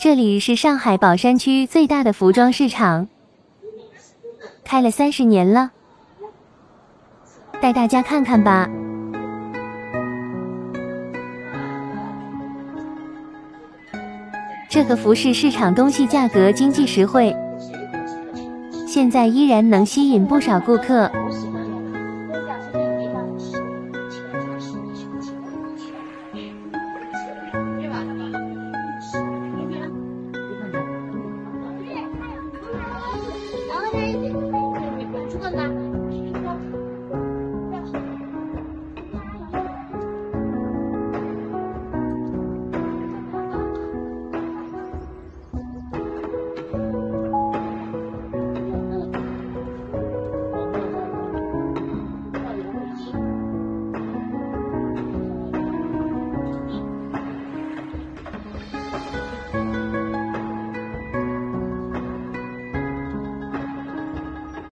这里是上海宝山区最大的服装市场，开了30年了，带大家看看吧。这个服饰市场东西价格经济实惠，现在依然能吸引不少顾客。